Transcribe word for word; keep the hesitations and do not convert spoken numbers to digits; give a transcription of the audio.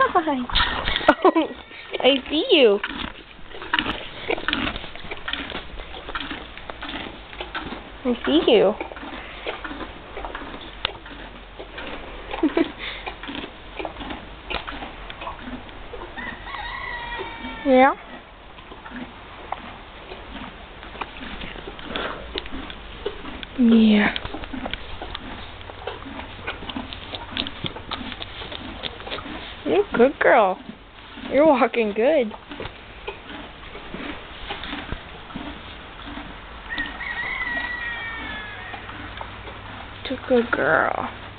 Hi. Oh, I see you. I see you. Yeah. Yeah. You're a good girl. You're walking good. You're a good girl.